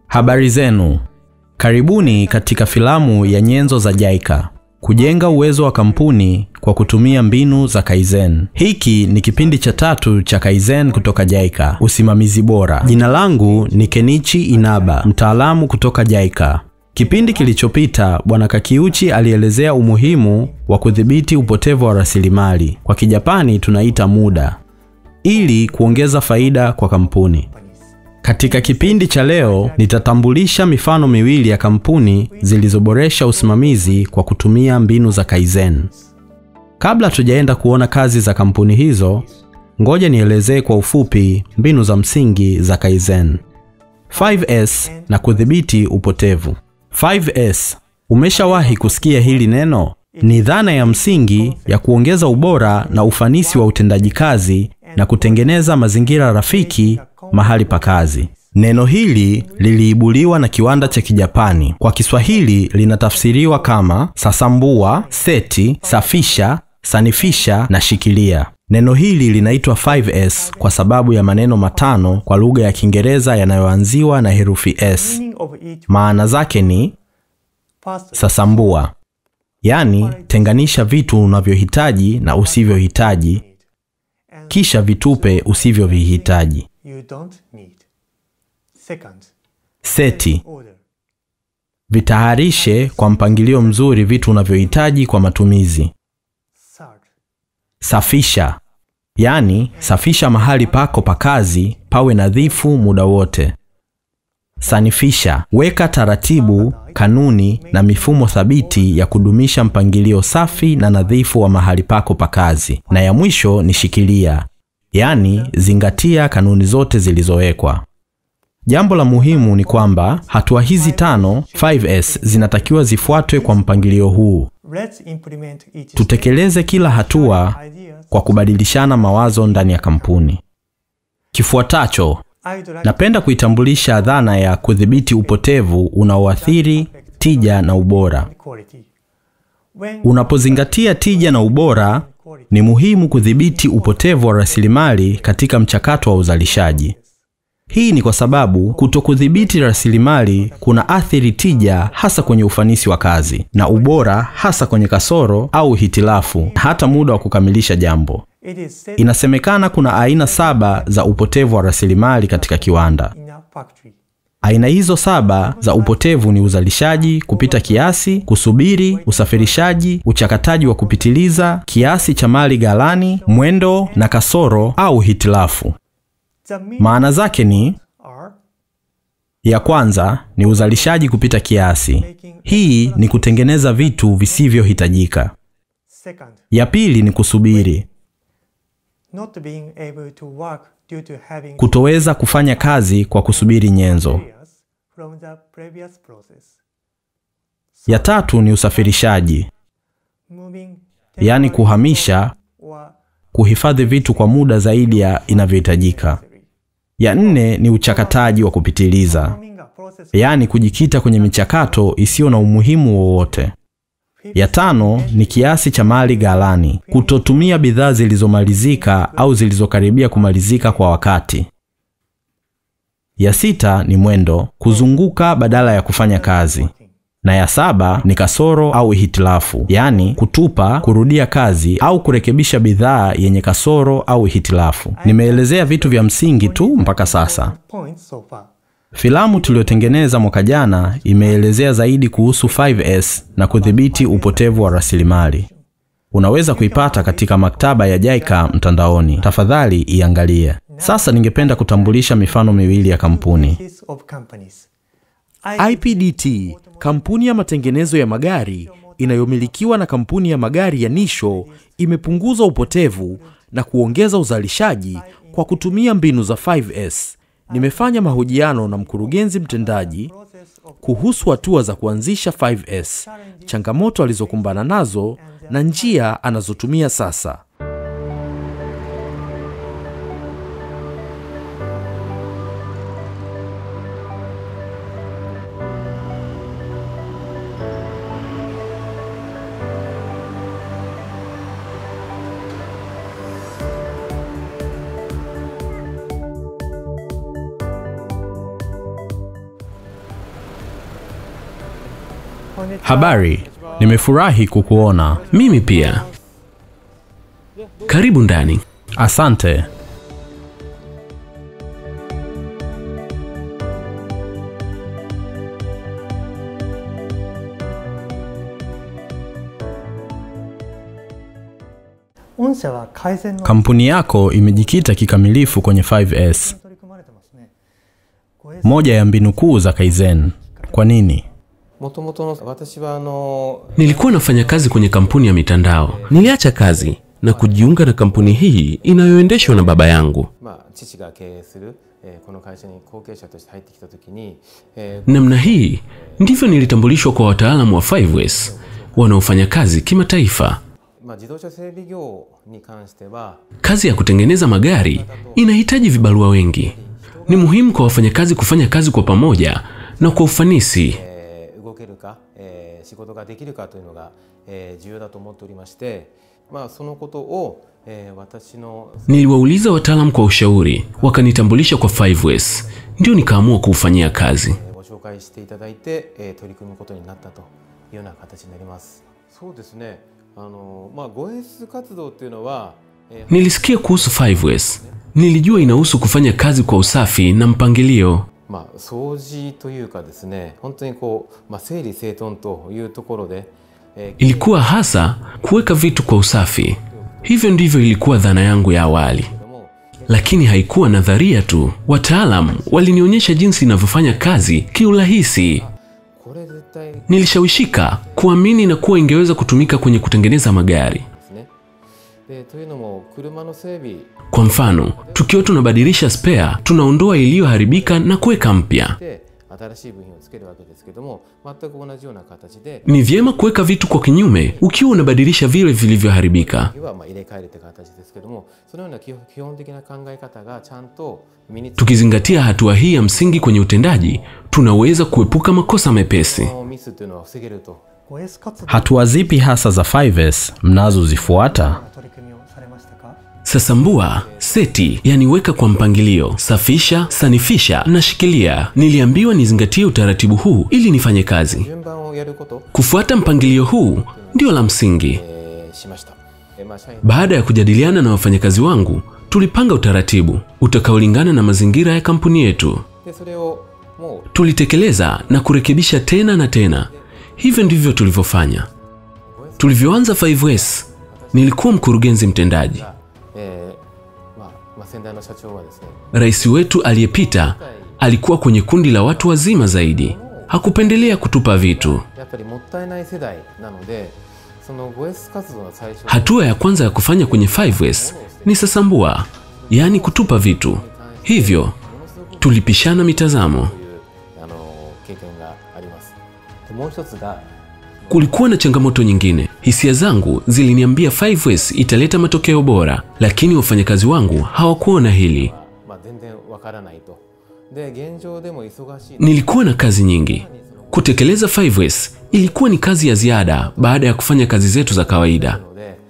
Habari zenu. Karibuni katika filamu ya Nyenzo za JICA. Kujenga uwezo wa kampuni kwa kutumia mbinu za Kaizen. Hiki ni kipindi cha 3 cha Kaizen kutoka JICA, usimamizi bora. Jina langu ni Kenichi Inaba, mtaalamu kutoka JICA. Kipindi kilichopita, Bwana Kakiuchi alielezea umuhimu wa kudhibiti upotevu wa rasilimali, kwa Kijapani tunaita muda, ili kuongeza faida kwa kampuni. Katika kipindi cha leo, nitatambulisha mifano miwili ya kampuni zilizoboresha usimamizi kwa kutumia mbinu za Kaizen. Kabla tujaenda kuona kazi za kampuni hizo, ngoja nielezee kwa ufupi mbinu za msingi za Kaizen. 5S na kudhibiti upotevu. 5S. Umeshawahi kusikia hili neno? Ni dhana ya msingi ya kuongeza ubora na ufanisi wa utendaji kazi na kutengeneza mazingira rafiki mahali pa kazi. Neno hili liliibuliwa na kiwanda cha Kijapani. Kwa Kiswahili linatafsiriwa kama sasambua, seti, safisha, sanifisha na shikilia. Neno hili linaitwa 5S kwa sababu ya maneno matano kwa lugha ya Kiingereza yanayoanziwa na herufi S. Maana zake ni sasambua, yani tenganisha vitu unavyohitaji na usivyohitaji, kisha vitupe usivyovihitaji. Seti, vitaharishe kwa mpangilio mzuri vitu unavyohitaji kwa matumizi. Safisha, yani safisha mahali pako pa kazi pawe nadhifu muda wote. Sanifisha, weka taratibu, kanuni na mifumo thabiti ya kudumisha mpangilio safi na nadhifu wa mahali pako pa kazi. Na ya mwisho ni shikilia, yani zingatia kanuni zote zilizowekwa. Jambo la muhimu ni kwamba hatua hizi 5S zinatakiwa zifuatwe kwa mpangilio huu. Tutekeleze kila hatua kwa kubadilishana mawazo ndani ya kampuni. Kifuatacho, napenda kuitambulisha dhana ya kudhibiti upotevu unaoathiri tija na ubora. Unapozingatia tija na ubora, ni muhimu kudhibiti upotevu wa rasilimali katika mchakato wa uzalishaji. Hii ni kwa sababu kutokudhibiti rasilimali kuna athiri tija, hasa kwenye ufanisi wa kazi, na ubora hasa kwenye kasoro au hitilafu, hata muda wa kukamilisha jambo. Inasemekana kuna aina 7 za upotevu wa rasilimali katika kiwanda. Aina hizo 7 za upotevu ni uzalishaji kupita kiasi, kusubiri, usafirishaji, uchakataji wa kupitiliza, kiasi cha mali ghalani, mwendo na kasoro au hitilafu. Maana zake ni: ya kwanza ni uzalishaji kupita kiasi. Hii ni kutengeneza vitu visivyohitajika. Ya pili ni kusubiri. Kutoweza kufanya kazi kwa kusubiri nyenzo. Ya tatu ni usafirishaji, yani kuhamisha, kuhifadhi vitu kwa muda zaidi ya inavyohitajika. Ya 4 ni uchakataji wa kupitiliza, yani kujikita kwenye michakato isiyo na umuhimu wowote. Ya 5 ni kiasi cha mali ghalani, kutotumia bidhaa zilizomalizika au zilizokaribia kumalizika kwa wakati. Ya 6 ni mwendo, kuzunguka badala ya kufanya kazi. Na ya 7 ni kasoro au hitilafu, yani kutupa, kurudia kazi au kurekebisha bidhaa yenye kasoro au hitilafu. Nimeelezea vitu vya msingi tu mpaka sasa. Filamu tuliyotengeneza mwaka jana imeelezea zaidi kuhusu 5S na kudhibiti upotevu wa rasilimali. Unaweza kuipata katika maktaba ya JICA mtandaoni. Tafadhali iangalie. Sasa ningependa kutambulisha mifano miwili ya kampuni. IPDT, kampuni ya matengenezo ya magari inayomilikiwa na kampuni ya magari ya Nisho, imepunguza upotevu na kuongeza uzalishaji kwa kutumia mbinu za 5S. Nimefanya mahojiano na mkurugenzi mtendaji kuhusu hatua za kuanzisha 5S, changamoto alizokumbana nazo na njia anazotumia sasa. Habari, nimefurahi kukuona. Mimi pia. Karibu ndani. Asante. Kampuni yako imejikita kikamilifu kwenye 5S. Moja ya mbinu kuu za Kaizen. Kwa nini? Nilikuwa nafanya kazi kwenye kampuni ya mitandao. Niliacha kazi na kujiunga na kampuni hii inayoendeshwa na baba yangu. Namna hii ndivyo nilitambulishwa kwa wataalamu wa 5S wanaofanya kazi kimataifa. Kazi ya kutengeneza magari inahitaji vibarua wengi. Ni muhimu kwa wafanyakazi kufanya kazi kwa pamoja na kwa ufanisi. Niliwauliza wataalamu kwa ushauri, wakanitambulisha kwa 5S. Ndio nikaamua kuufanyia kazi. Nilisikia kuhusu 5S. Nilijua inahusu kufanya kazi kwa usafi na mpangilio. Ilikuwa hasa kuweka vitu kwa usafi. Hivyo ndivyo ilikuwa dhana yangu ya awali. Lakini haikuwa nadharia tu. Wataalamu walinionyesha jinsi ninavyofanya kazi kiurahisi. Nilishawishika kuamini na kuwa ingeweza kutumika kwenye kutengeneza magari. Kwa mfano, tukiwa tunabadilisha spare, tunaondoa iliyoharibika na kuweka mpya. Ni vyema kuweka vitu kwa kinyume ukiwa unabadilisha vile vilivyoharibika. Tukizingatia hatua hii ya msingi kwenye utendaji, tunaweza kuepuka makosa mepesi. Hatua zipi hasa za 5S mnazozifuata? Sasambua, seti, yani weka kwa mpangilio, safisha, sanifisha na shikilia. Niliambiwa nizingatie utaratibu huu ili nifanye kazi. Kufuata mpangilio huu ndio la msingi. Baada ya kujadiliana na wafanyakazi wangu, tulipanga utaratibu utakaolingana na mazingira ya kampuni yetu. Tulitekeleza na kurekebisha tena na tena. Hivyo ndivyo tulivyofanya. Tulivyoanza 5S, nilikuwa mkurugenzi mtendaji. Rais wetu aliyepita alikuwa kwenye kundi la watu wazima zaidi. Hakupendelea kutupa vitu. Hatua ya kwanza ya kufanya kwenye 5S ni sasambua, yani kutupa vitu. Hivyo tulipishana mitazamo. Kulikuwa na changamoto nyingine. Hisia zangu ziliniambia 5S italeta matokeo bora, lakini wafanyakazi wangu hawakuona hili. Nilikuwa na kazi nyingi. Kutekeleza 5S ilikuwa ni kazi ya ziada baada ya kufanya kazi zetu za kawaida.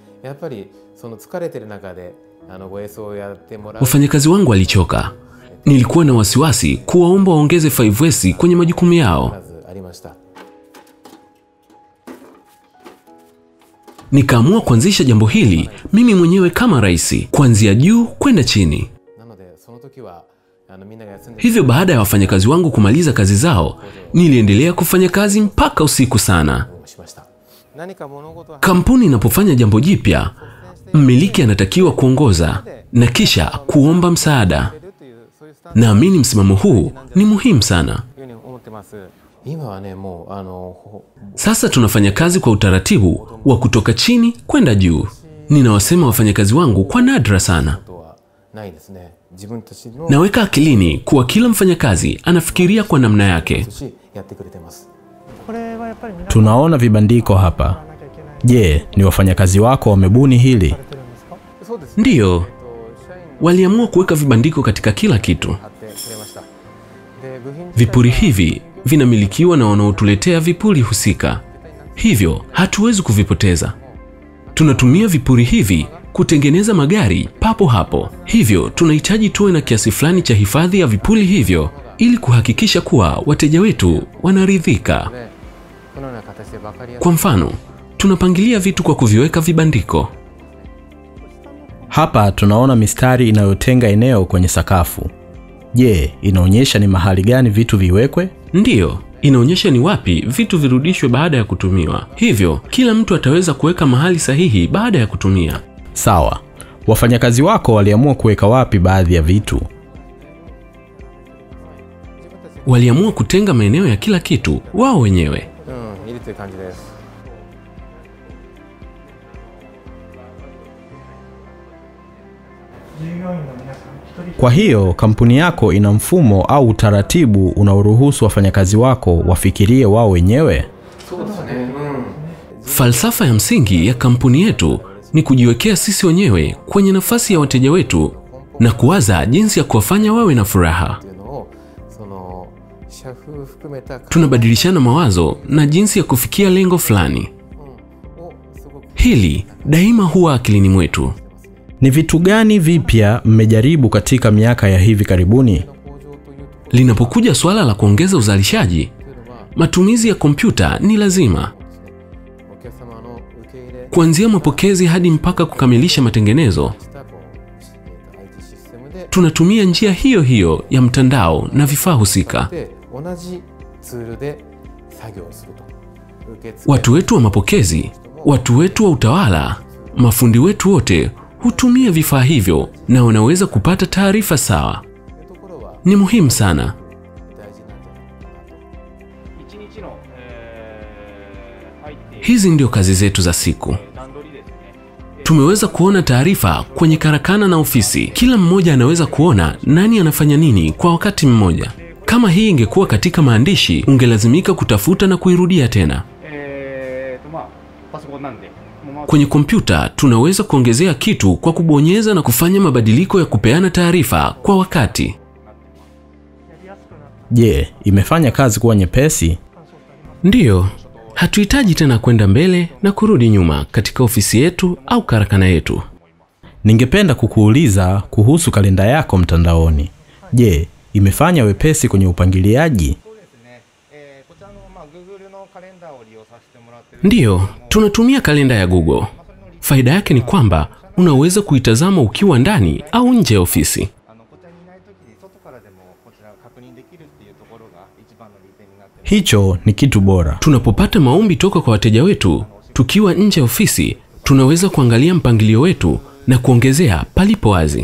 Wafanyakazi wangu walichoka. Nilikuwa na wasiwasi kuwaomba waongeze 5S kwenye majukumu yao. Nikaamua kuanzisha jambo hili mimi mwenyewe kama rais, kuanzia juu kwenda chini. Hivyo baada ya wafanyakazi wangu kumaliza kazi zao, niliendelea kufanya kazi mpaka usiku sana. Kampuni inapofanya jambo jipya, mmiliki anatakiwa kuongoza na kisha kuomba msaada. Naamini msimamo huu ni muhimu sana. Sasa tunafanya kazi kwa utaratibu wa kutoka chini kwenda juu. Ninawasema wafanyakazi wangu kwa nadra sana. Naweka akilini kuwa kila mfanyakazi anafikiria kwa namna yake. Tunaona vibandiko hapa. Je, ni wafanyakazi wako wamebuni hili? Ndiyo. Waliamua kuweka vibandiko katika kila kitu. Vipuri hivi vinamilikiwa na wanaotuletea vipuri husika. Hivyo hatuwezi kuvipoteza. Tunatumia vipuri hivi kutengeneza magari papo hapo. Hivyo tunahitaji tuwe na kiasi fulani cha hifadhi ya vipuri hivyo ili kuhakikisha kuwa wateja wetu wanaridhika. Kwa mfano, tunapangilia vitu kwa kuviweka vibandiko. Hapa tunaona mistari inayotenga eneo kwenye sakafu. Je, inaonyesha ni mahali gani vitu viwekwe? Ndiyo, inaonyesha ni wapi vitu virudishwe baada ya kutumiwa. Hivyo, kila mtu ataweza kuweka mahali sahihi baada ya kutumia. Sawa. Wafanyakazi wako waliamua kuweka wapi baadhi ya vitu? Waliamua kutenga maeneo ya kila kitu wao wenyewe. Kwa hiyo, kampuni yako ina mfumo au utaratibu unaoruhusu wafanyakazi wako wafikirie wao wenyewe? Falsafa ya msingi ya kampuni yetu ni kujiwekea sisi wenyewe kwenye nafasi ya wateja wetu na kuwaza jinsi ya kuwafanya wawe na furaha. Tunabadilishana mawazo na jinsi ya kufikia lengo fulani. Hili daima huwa akilini mwetu. Ni vitu gani vipya mmejaribu katika miaka ya hivi karibuni? Linapokuja swala la kuongeza uzalishaji, matumizi ya kompyuta ni lazima. Kuanzia mapokezi hadi mpaka kukamilisha matengenezo, tunatumia njia hiyo hiyo ya mtandao na vifaa husika. Watu wetu wa mapokezi, watu wetu wa utawala, mafundi wetu wote hutumia vifaa hivyo na wanaweza kupata taarifa sawa. Ni muhimu sana. Hizi ndio kazi zetu za siku. Tumeweza kuona taarifa kwenye karakana na ofisi. Kila mmoja anaweza kuona nani anafanya nini kwa wakati mmoja. Kama hii ingekuwa katika maandishi, ungelazimika kutafuta na kuirudia tena. Kwenye kompyuta, tunaweza kuongezea kitu kwa kubonyeza na kufanya mabadiliko ya kupeana taarifa kwa wakati. Je, imefanya kazi kuwa nyepesi? Ndiyo, hatuhitaji tena kwenda mbele na kurudi nyuma katika ofisi yetu au karakana yetu. Ningependa kukuuliza kuhusu kalenda yako mtandaoni. Je, imefanya wepesi kwenye upangiliaji? Ndiyo, tunatumia kalenda ya Google. Faida yake ni kwamba unaweza kuitazama ukiwa ndani au nje ya ofisi. Hicho ni kitu bora. Tunapopata maombi toka kwa wateja wetu, tukiwa nje ya ofisi, tunaweza kuangalia mpangilio wetu na kuongezea palipo wazi.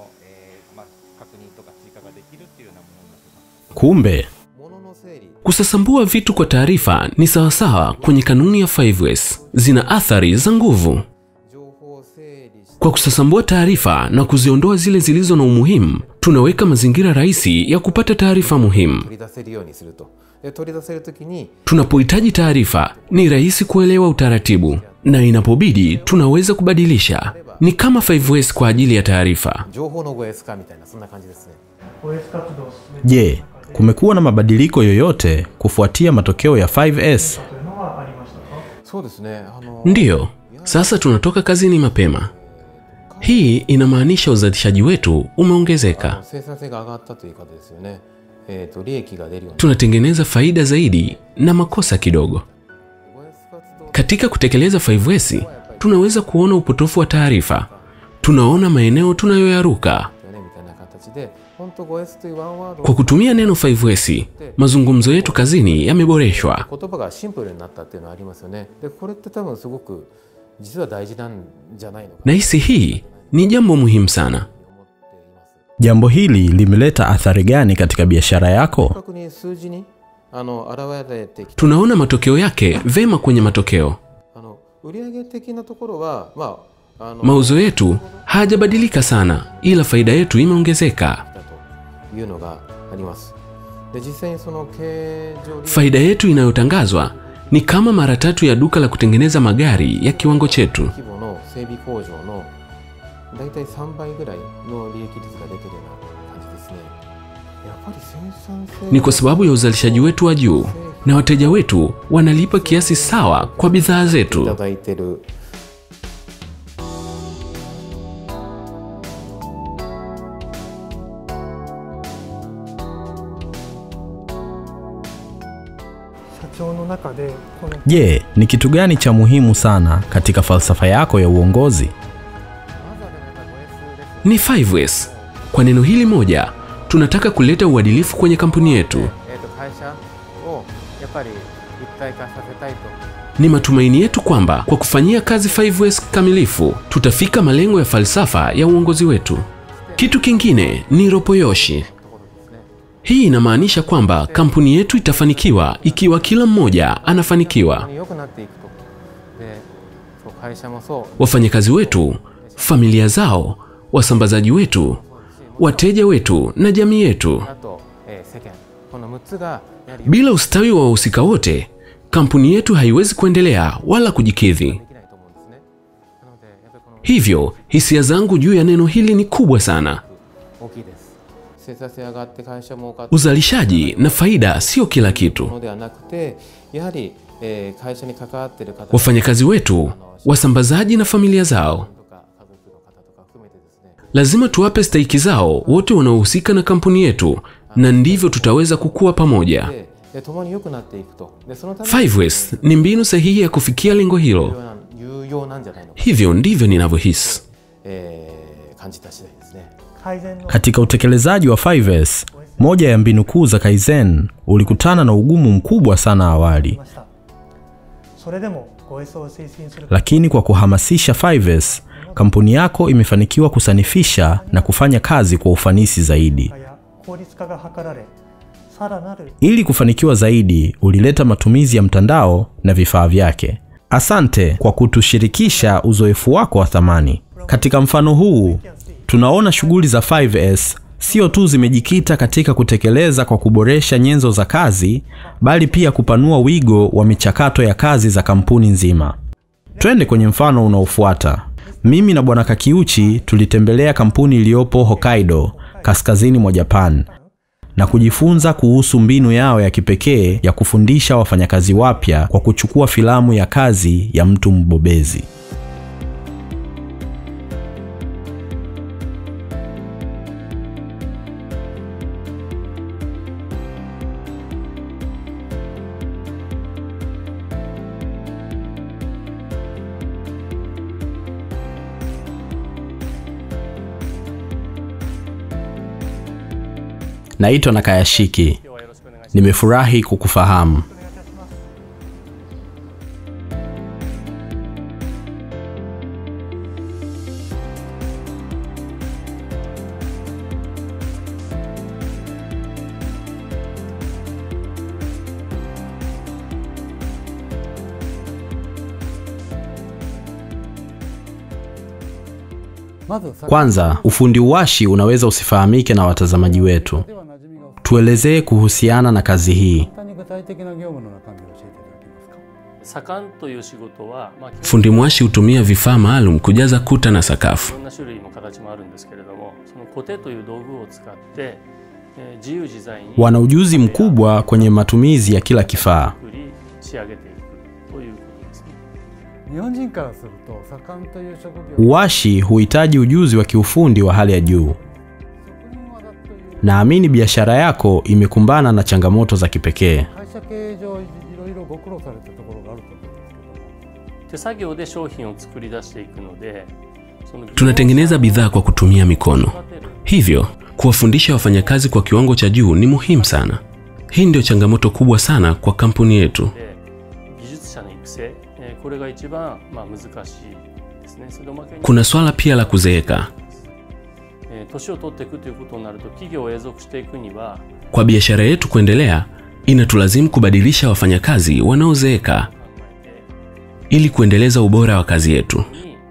Kumbe, kusasambua vitu kwa taarifa ni sawasawa kwenye kanuni ya 5S. Zina athari za nguvu. Kwa kusasambua taarifa na kuziondoa zile zilizo na umuhimu, tunaweka mazingira rahisi ya kupata taarifa muhimu. Tunapohitaji taarifa, ni rahisi kuelewa utaratibu, na inapobidi tunaweza kubadilisha. Ni kama 5S kwa ajili ya taarifa. Je, kumekuwa na mabadiliko yoyote kufuatia matokeo ya 5S? Ndiyo, sasa tunatoka kazini mapema. Hii inamaanisha uzalishaji wetu umeongezeka. Tunatengeneza faida zaidi na makosa kidogo. Katika kutekeleza 5S, tunaweza kuona upotofu wa taarifa. Tunaona maeneo tunayoyaruka. Kwa kutumia neno 5S, mazungumzo yetu kazini yameboreshwa. Nahisi hii ni jambo muhimu sana. Jambo hili limeleta athari gani katika biashara yako? Tunaona matokeo yake vema kwenye matokeo. Mauzo yetu hayajabadilika sana, ila faida yetu imeongezeka. Faida yetu inayotangazwa ni kama mara 3 ya duka la kutengeneza magari ya kiwango chetu. Ni kwa sababu ya uzalishaji wetu wa juu, na wateja wetu wanalipa kiasi sawa kwa bidhaa zetu. Je, ni kitu gani cha muhimu sana katika falsafa yako ya uongozi? Ni 5S. Kwa neno hili moja, tunataka kuleta uadilifu kwenye kampuni yetu. Ni matumaini yetu kwamba kwa kufanyia kazi 5S kamilifu, tutafika malengo ya falsafa ya uongozi wetu. Kitu kingine ni Roppoyoshi. Hii inamaanisha kwamba kampuni yetu itafanikiwa ikiwa kila mmoja anafanikiwa. Wafanyakazi wetu, familia zao, wasambazaji wetu, wateja wetu na jamii yetu. Bila ustawi wa wahusika wote, kampuni yetu haiwezi kuendelea wala kujikidhi. Hivyo, hisia zangu juu ya neno hili ni kubwa sana. Uzalishaji na faida sio kila kitu. Wafanyakazi wetu, wasambazaji na familia zao, lazima tuwape stahiki zao wote wanaohusika na kampuni yetu, na ndivyo tutaweza kukua pamoja. 5S ni mbinu sahihi ya kufikia lengo hilo. Hivyo ndivyo ninavyohisi. Katika utekelezaji wa 5S, moja ya mbinu kuu za Kaizen ulikutana na ugumu mkubwa sana awali. Lakini kwa kuhamasisha 5S, kampuni yako imefanikiwa kusanifisha na kufanya kazi kwa ufanisi zaidi. Ili kufanikiwa zaidi, ulileta matumizi ya mtandao na vifaa vyake. Asante kwa kutushirikisha uzoefu wako wa thamani. Katika mfano huu, tunaona shughuli za 5S sio tu zimejikita katika kutekeleza kwa kuboresha nyenzo za kazi, bali pia kupanua wigo wa michakato ya kazi za kampuni nzima. Twende kwenye mfano unaofuata. Mimi na Bwana Kakiuchi tulitembelea kampuni iliyopo Hokkaido, kaskazini mwa Japan, na kujifunza kuhusu mbinu yao ya kipekee ya kufundisha wafanyakazi wapya kwa kuchukua filamu ya kazi ya mtu mbobezi. Naitwa Nakayashiki. Nimefurahi kukufahamu. Kwanza, ufundi uwashi unaweza usifahamike na watazamaji wetu. Tuelezee kuhusiana na kazi hii. Fundi mwashi hutumia vifaa maalum kujaza kuta na sakafu. Wana ujuzi mkubwa kwenye matumizi ya kila kifaa. Uwashi huhitaji ujuzi wa kiufundi wa hali ya juu. Naamini biashara yako imekumbana na changamoto za kipekee. Tunatengeneza bidhaa kwa kutumia mikono. Hivyo, kuwafundisha wafanyakazi kwa kiwango cha juu ni muhimu sana. Hii ndio changamoto kubwa sana kwa kampuni yetu. Kuna swala pia la kuzeeka. Kwa biashara yetu kuendelea, inatulazimu kubadilisha wafanyakazi wanaozeeka ili kuendeleza ubora wa kazi yetu.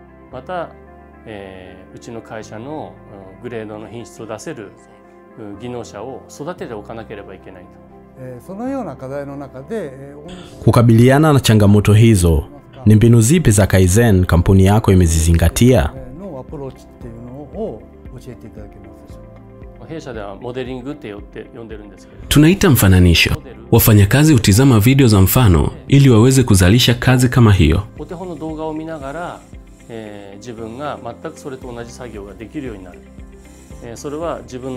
Kukabiliana na changamoto hizo, ni mbinu zipi za Kaizen kampuni yako imezizingatia? Tunaita mfananisho. Wafanyakazi hutizama video za mfano ili waweze kuzalisha kazi kama hiyo.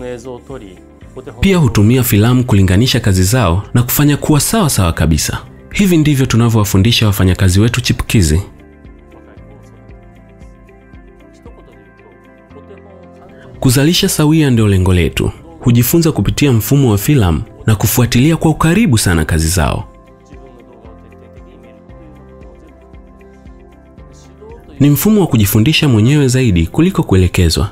Pia hutumia filamu kulinganisha kazi zao na kufanya kuwa sawa sawa kabisa. Hivi ndivyo tunavyowafundisha wafanyakazi wetu chipukizi. Kuzalisha sawia ndio lengo letu. Hujifunza kupitia mfumo wa filamu na kufuatilia kwa ukaribu sana kazi zao. Ni mfumo wa kujifundisha mwenyewe zaidi kuliko kuelekezwa.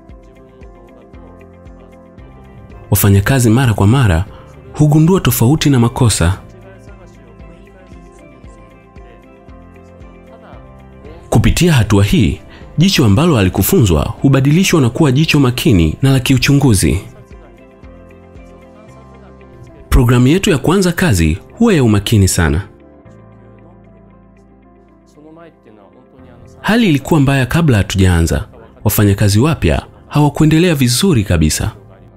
Wafanyakazi mara kwa mara hugundua tofauti na makosa. Kupitia hatua hii, jicho ambalo alikufunzwa hubadilishwa na kuwa jicho makini na la kiuchunguzi. Programu yetu ya kwanza kazi huwa ya umakini sana. Hali ilikuwa mbaya kabla hatujaanza. Wafanyakazi wapya hawakuendelea vizuri kabisa.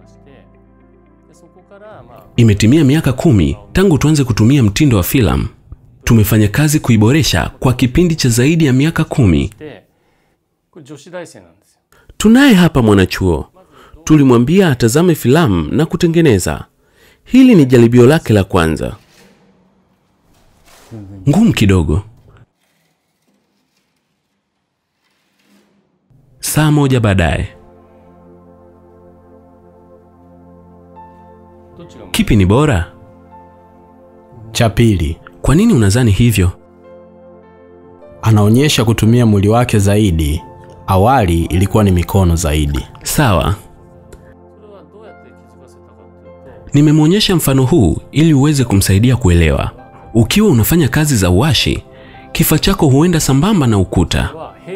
Imetimia miaka 10 tangu tuanze kutumia mtindo wa filamu. Tumefanya kazi kuiboresha kwa kipindi cha zaidi ya miaka 10. Tunaye hapa mwanachuo. Tulimwambia atazame filamu na kutengeneza. Hili ni jaribio lake la kwanza. Ngumu kidogo. Saa moja baadaye. Kipi ni bora? Cha pili. Kwa nini unadhani hivyo? Anaonyesha kutumia mwili wake zaidi. Awali ilikuwa ni mikono zaidi. Sawa. Nimemwonyesha mfano huu ili uweze kumsaidia kuelewa. Ukiwa unafanya kazi za uwashi, kifaa chako huenda sambamba na ukuta.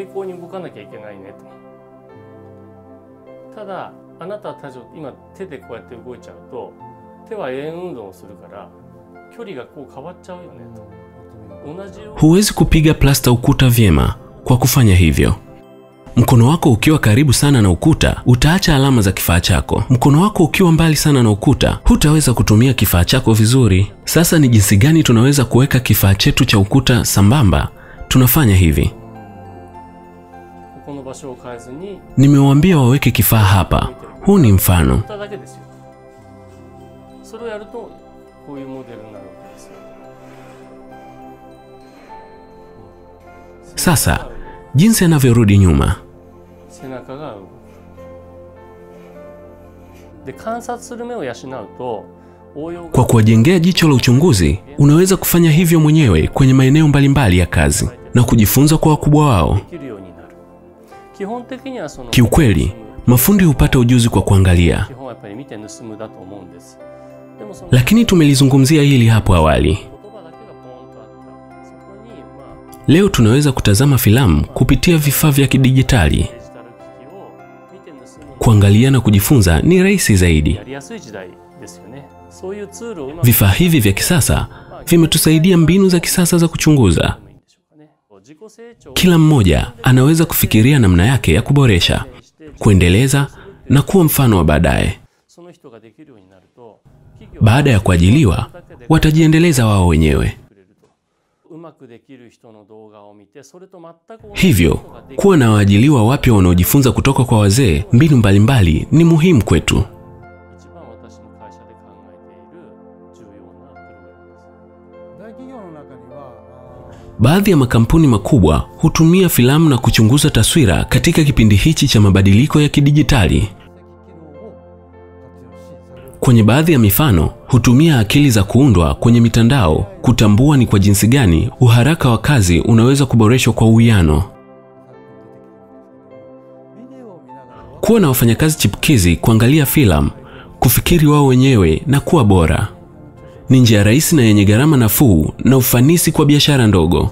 Huwezi kupiga plasta ukuta vyema kwa kufanya hivyo. Mkono wako ukiwa karibu sana na ukuta, utaacha alama za kifaa chako. Mkono wako ukiwa mbali sana na ukuta, hutaweza kutumia kifaa chako vizuri. Sasa ni jinsi gani tunaweza kuweka kifaa chetu cha ukuta sambamba? Tunafanya hivi. Nimewaambia waweke kifaa hapa. Huu ni mfano. Sasa, jinsi anavyorudi nyuma. Kwa kuwajengea jicho la uchunguzi, unaweza kufanya hivyo mwenyewe kwenye maeneo mbalimbali ya kazi na kujifunza kwa wakubwa wao. Kiukweli, mafundi hupata ujuzi kwa kuangalia. Lakini tumelizungumzia hili hapo awali. Leo tunaweza kutazama filamu kupitia vifaa vya kidijitali. Kuangalia na kujifunza ni rahisi zaidi. Vifaa hivi vya kisasa vimetusaidia mbinu za kisasa za kuchunguza. Kila mmoja anaweza kufikiria namna yake ya kuboresha, kuendeleza na kuwa mfano wa baadaye. Baada ya kuajiliwa, watajiendeleza wao wenyewe. Hivyo, kuwa na waajiliwa wapya wanaojifunza kutoka kwa wazee mbinu mbalimbali ni muhimu kwetu. Baadhi ya makampuni makubwa hutumia filamu na kuchunguza taswira katika kipindi hichi cha mabadiliko ya kidijitali. Kwenye baadhi ya mifano, hutumia akili za kuundwa kwenye mitandao kutambua ni kwa jinsi gani uharaka wa kazi unaweza kuboreshwa kwa uwiano. Kuwa na wafanyakazi chipukizi kuangalia filamu, kufikiri wao wenyewe na kuwa bora. Ni njia rahisi na yenye gharama nafuu na ufanisi kwa biashara ndogo.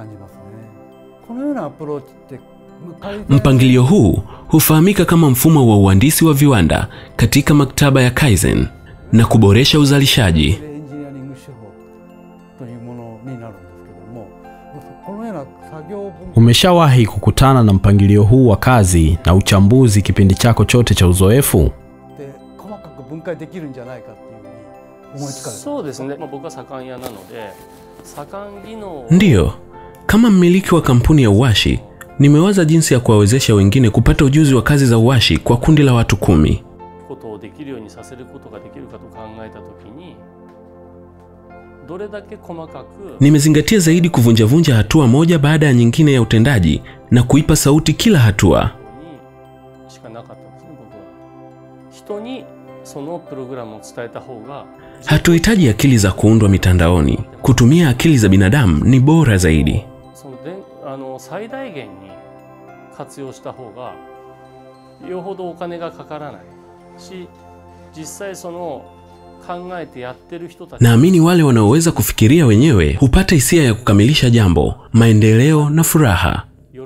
Mpangilio huu hufahamika kama mfumo wa uhandisi wa viwanda katika maktaba ya Kaizen na kuboresha uzalishaji. Umeshawahi kukutana na mpangilio huu wa kazi na uchambuzi kipindi chako chote cha uzoefu? Ndiyo, kama mmiliki wa kampuni ya uwashi, nimewaza jinsi ya kuwawezesha wengine kupata ujuzi wa kazi za uwashi kwa kundi la watu 10. Nimezingatia zaidi kuvunjavunja hatua moja baada ya nyingine ya utendaji na kuipa sauti kila hatua. Hatuhitaji akili za kuundwa mitandaoni. Kutumia akili za binadamu ni bora zaidi. Naamini wale wanaoweza kufikiria wenyewe hupata hisia ya kukamilisha jambo, maendeleo na furaha.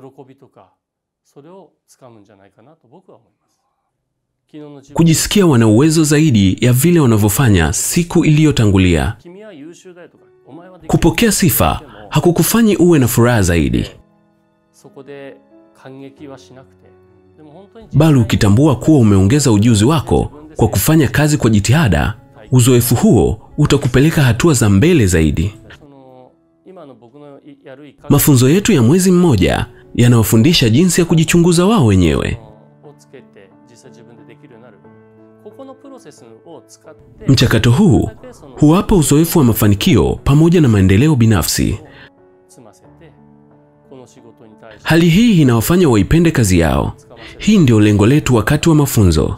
Kujisikia wana uwezo zaidi ya vile wanavyofanya siku iliyotangulia. Kupokea sifa hakukufanyi uwe na furaha zaidi, bali ukitambua kuwa umeongeza ujuzi wako kwa kufanya kazi kwa jitihada, uzoefu huo utakupeleka hatua za mbele zaidi. Mafunzo yetu ya mwezi mmoja yanawafundisha jinsi ya kujichunguza wao wenyewe. Mchakato huu huwapa uzoefu wa mafanikio pamoja na maendeleo binafsi. Hali hii inawafanya waipende kazi yao. Hii ndio lengo letu wakati wa mafunzo.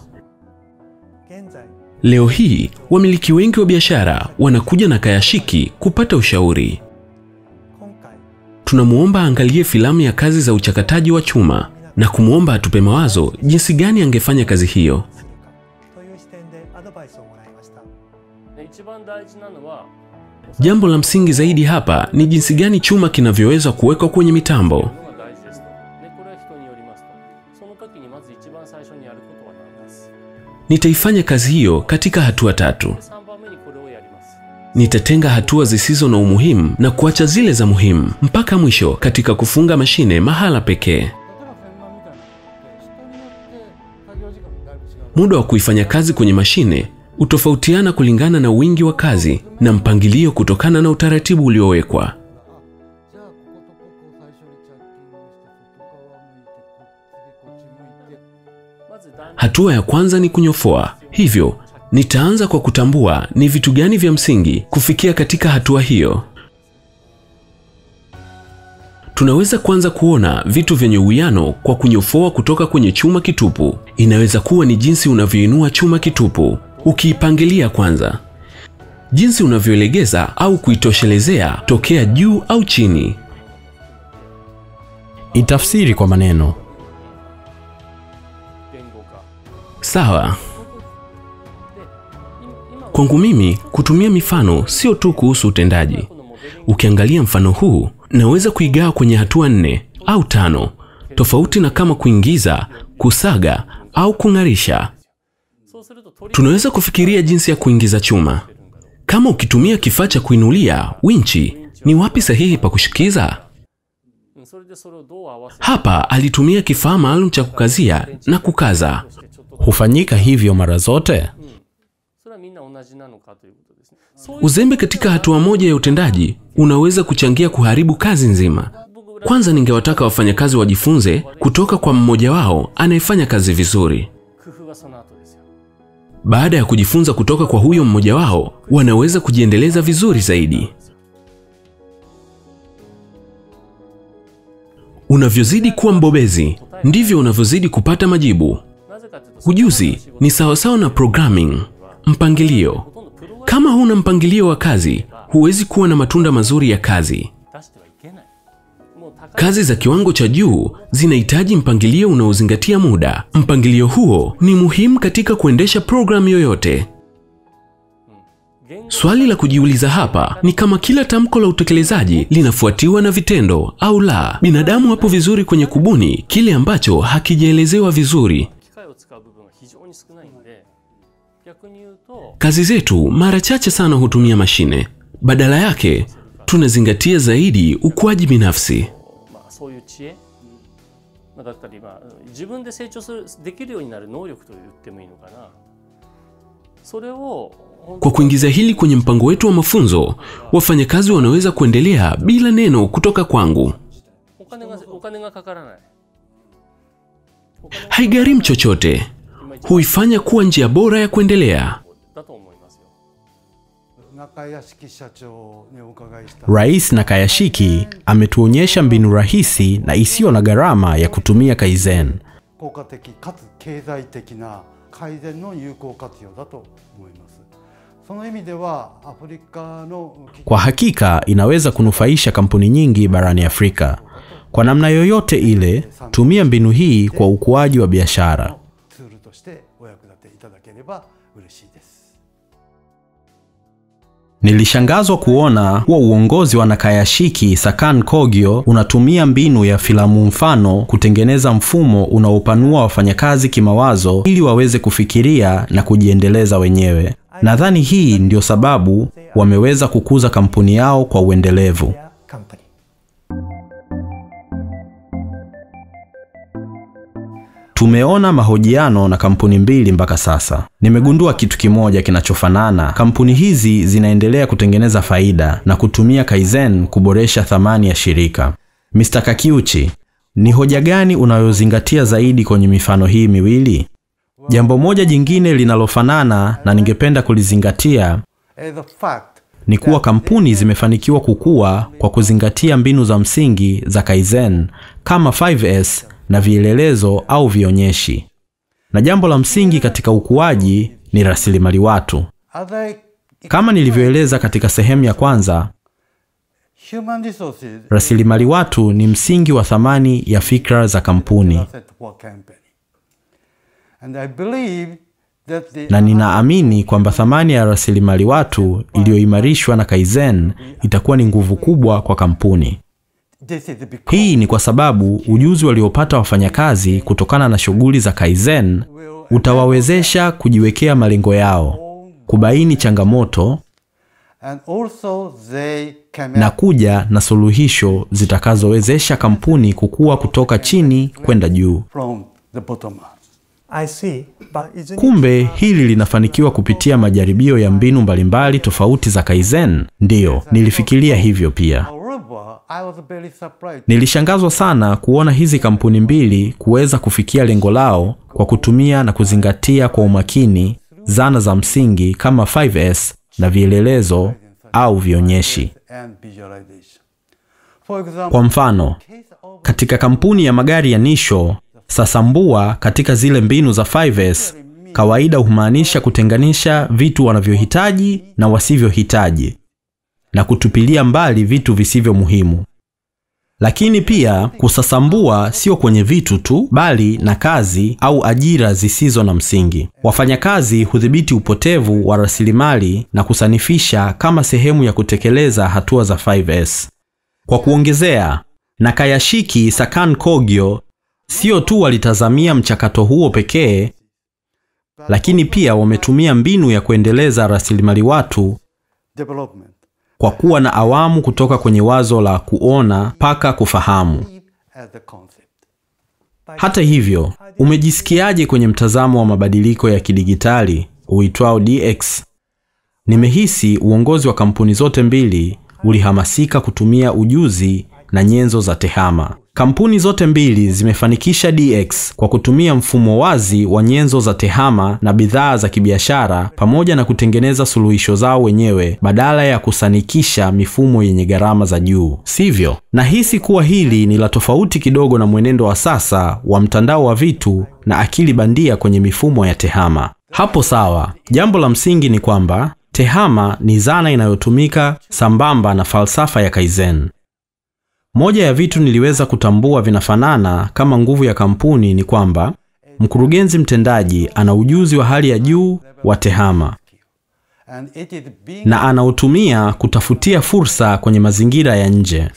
Leo hii, wamiliki wengi wa biashara wanakuja na Kayashiki kupata ushauri. Tunamuomba angalie filamu ya kazi za uchakataji wa chuma na kumuomba atupe mawazo jinsi gani angefanya kazi hiyo. Jambo la msingi zaidi hapa ni jinsi gani chuma kinavyoweza kuwekwa kwenye mitambo. Nitaifanya kazi hiyo katika hatua 3. Nitatenga hatua zisizo na umuhimu na kuacha zile za muhimu mpaka mwisho katika kufunga mashine mahala pekee. Muda wa kuifanya kazi kwenye mashine utofautiana kulingana na wingi wa kazi na mpangilio kutokana na utaratibu uliowekwa. Hatua ya kwanza ni kunyofoa. Hivyo, nitaanza kwa kutambua ni vitu gani vya msingi kufikia katika hatua hiyo. Tunaweza kwanza kuona vitu vyenye uwiano kwa kunyofoa kutoka kwenye chuma kitupu. Inaweza kuwa ni jinsi unavyoinua chuma kitupu, ukiipangilia kwanza. Jinsi unavyolegeza au kuitoshelezea tokea juu au chini. Itafsiri kwa maneno. Sawa. Kwangu mimi, kutumia mifano sio tu kuhusu utendaji. Ukiangalia mfano huu, naweza kuigawa kwenye hatua 4 au 5, tofauti na kama kuingiza, kusaga au kung'arisha. Tunaweza kufikiria jinsi ya kuingiza chuma. Kama ukitumia kifaa cha kuinulia, winchi, ni wapi sahihi pa kushikiza? Hapa alitumia kifaa maalum cha kukazia na kukaza. Hufanyika hivyo mara zote? Uzembe katika hatua moja ya utendaji unaweza kuchangia kuharibu kazi nzima. Kwanza ningewataka wafanyakazi wajifunze kutoka kwa mmoja wao anayefanya kazi vizuri. Baada ya kujifunza kutoka kwa huyo mmoja wao, wanaweza kujiendeleza vizuri zaidi. Unavyozidi kuwa mbobezi, ndivyo unavyozidi kupata majibu. Ujuzi ni sawasawa na programming, mpangilio. Kama huna mpangilio wa kazi, huwezi kuwa na matunda mazuri ya kazi. Kazi za kiwango cha juu zinahitaji mpangilio unaozingatia muda. Mpangilio huo ni muhimu katika kuendesha programu yoyote. Swali la kujiuliza hapa ni kama kila tamko la utekelezaji linafuatiwa na vitendo au la. Binadamu wapo vizuri kwenye kubuni kile ambacho hakijaelezewa vizuri. Kazi zetu mara chache sana hutumia mashine. Badala yake, tunazingatia zaidi ukuaji binafsi. Kwa kuingiza hili kwenye mpango wetu wa mafunzo, wafanyakazi wanaweza kuendelea bila neno kutoka kwangu. Haigharimu chochote. Huifanya kuwa njia bora ya kuendelea. Rais Nakayashiki ametuonyesha mbinu rahisi na isiyo na gharama ya kutumia Kaizen. Kwa hakika inaweza kunufaisha kampuni nyingi barani Afrika. Kwa namna yoyote ile, tumia mbinu hii kwa ukuaji wa biashara. Nilishangazwa kuona kuwa uongozi wa Nakayashiki Sakan Kogyo unatumia mbinu ya filamu mfano kutengeneza mfumo unaopanua wafanyakazi kimawazo ili waweze kufikiria na kujiendeleza wenyewe. Nadhani hii ndio sababu wameweza kukuza kampuni yao kwa uendelevu. Tumeona mahojiano na kampuni mbili mpaka sasa. Nimegundua kitu kimoja kinachofanana. Kampuni hizi zinaendelea kutengeneza faida na kutumia Kaizen kuboresha thamani ya shirika. Mr. Kakiuchi, ni hoja gani unayozingatia zaidi kwenye mifano hii miwili? Jambo moja jingine linalofanana na ningependa kulizingatia ni kuwa kampuni zimefanikiwa kukua kwa kuzingatia mbinu za msingi za Kaizen kama 5S na vielelezo au vionyeshi. Na jambo la msingi katika ukuaji ni rasilimali watu. Kama nilivyoeleza katika sehemu ya kwanza, rasilimali watu ni msingi wa thamani ya fikra za kampuni. Na ninaamini kwamba thamani ya rasilimali watu iliyoimarishwa na Kaizen itakuwa ni nguvu kubwa kwa kampuni. Hii ni kwa sababu ujuzi waliopata wafanyakazi kutokana na shughuli za Kaizen utawawezesha kujiwekea malengo yao, kubaini changamoto na kuja na suluhisho zitakazowezesha kampuni kukua kutoka chini kwenda juu. Kumbe hili linafanikiwa kupitia majaribio ya mbinu mbalimbali tofauti za Kaizen. Ndiyo, nilifikiria hivyo pia. Nilishangazwa sana kuona hizi kampuni mbili kuweza kufikia lengo lao kwa kutumia na kuzingatia kwa umakini zana za msingi kama 5S na vielelezo au vionyeshi. Kwa mfano, katika kampuni ya magari ya Nisho, sasambua katika zile mbinu za 5S kawaida humaanisha kutenganisha vitu wanavyohitaji na wasivyohitaji na kutupilia mbali vitu visivyo muhimu. Lakini pia kusasambua sio kwenye vitu tu, bali na kazi au ajira zisizo na msingi. Wafanyakazi hudhibiti upotevu wa rasilimali na kusanifisha kama sehemu ya kutekeleza hatua za 5S. Kwa kuongezea, Nakayashiki Sakan Kogyo sio tu walitazamia mchakato huo pekee, lakini pia wametumia mbinu ya kuendeleza rasilimali watu kwa kuwa na awamu kutoka kwenye wazo la kuona mpaka kufahamu. Hata hivyo, umejisikiaje kwenye mtazamo wa mabadiliko ya kidigitali uitwao DX? Nimehisi uongozi wa kampuni zote mbili ulihamasika kutumia ujuzi na nyenzo za tehama. Kampuni zote mbili zimefanikisha DX kwa kutumia mfumo wazi wa nyenzo za tehama na bidhaa za kibiashara pamoja na kutengeneza suluhisho zao wenyewe badala ya kusanikisha mifumo yenye gharama za juu. Sivyo? Nahisi kuwa hili ni la tofauti kidogo na mwenendo wa sasa wa mtandao wa vitu na akili bandia kwenye mifumo ya tehama. Hapo sawa. Jambo la msingi ni kwamba tehama ni zana inayotumika sambamba na falsafa ya Kaizen. Moja ya vitu niliweza kutambua vinafanana kama nguvu ya kampuni ni kwamba mkurugenzi mtendaji ana ujuzi wa hali ya juu wa tehama na anautumia kutafutia fursa kwenye mazingira ya nje,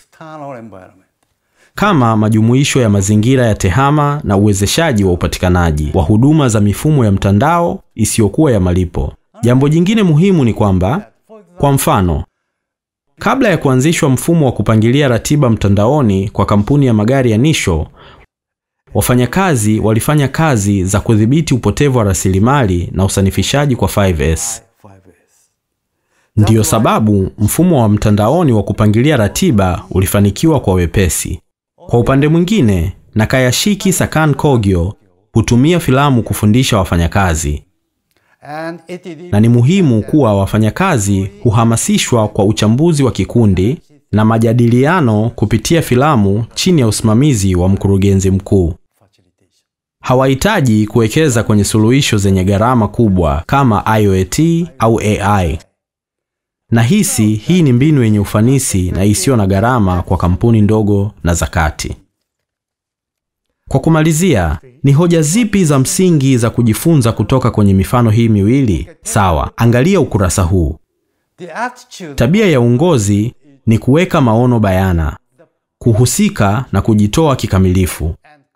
kama majumuisho ya mazingira ya tehama na uwezeshaji wa upatikanaji wa huduma za mifumo ya mtandao isiyokuwa ya malipo. Jambo jingine muhimu ni kwamba, kwa mfano, kabla ya kuanzishwa mfumo wa kupangilia ratiba mtandaoni kwa kampuni ya magari ya Nisho, wafanyakazi walifanya kazi za kudhibiti upotevu wa rasilimali na usanifishaji kwa 5S. Ndiyo sababu mfumo wa mtandaoni wa kupangilia ratiba ulifanikiwa kwa wepesi. Kwa upande mwingine, Nakayashiki Sakan Kogyo hutumia filamu kufundisha wafanyakazi. na ni muhimu kuwa wafanyakazi huhamasishwa kwa uchambuzi wa kikundi na majadiliano kupitia filamu chini ya usimamizi wa mkurugenzi mkuu. Hawahitaji kuwekeza kwenye suluhisho zenye gharama kubwa kama IoT au AI. Nahisi hii ni mbinu yenye ufanisi na isiyo na gharama kwa kampuni ndogo na za kati. Kwa kumalizia, ni hoja zipi za msingi za kujifunza kutoka kwenye mifano hii miwili? Sawa, angalia ukurasa huu. Tabia ya uongozi ni kuweka maono bayana, kuhusika na kujitoa kikamilifu.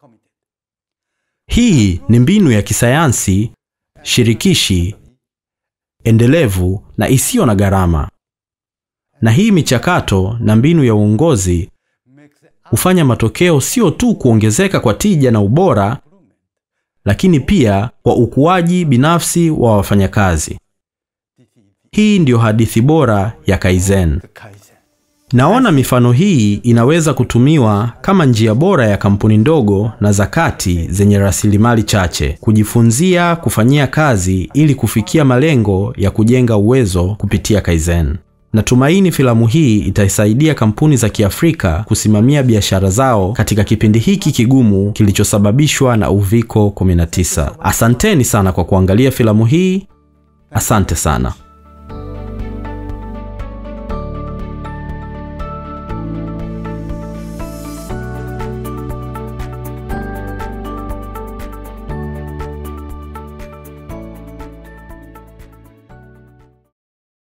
Hii ni mbinu ya kisayansi, shirikishi, endelevu na isiyo na gharama. Na hii michakato na mbinu ya uongozi hufanya matokeo sio tu kuongezeka kwa tija na ubora, lakini pia kwa ukuaji binafsi wa wafanyakazi. Hii ndio hadithi bora ya Kaizen. Naona mifano hii inaweza kutumiwa kama njia bora ya kampuni ndogo na za kati zenye rasilimali chache kujifunzia kufanyia kazi ili kufikia malengo ya kujenga uwezo kupitia Kaizen. Natumaini filamu hii itaisaidia kampuni za Kiafrika kusimamia biashara zao katika kipindi hiki kigumu kilichosababishwa na Uviko 19. Asanteni sana kwa kuangalia filamu hii. Asante sana.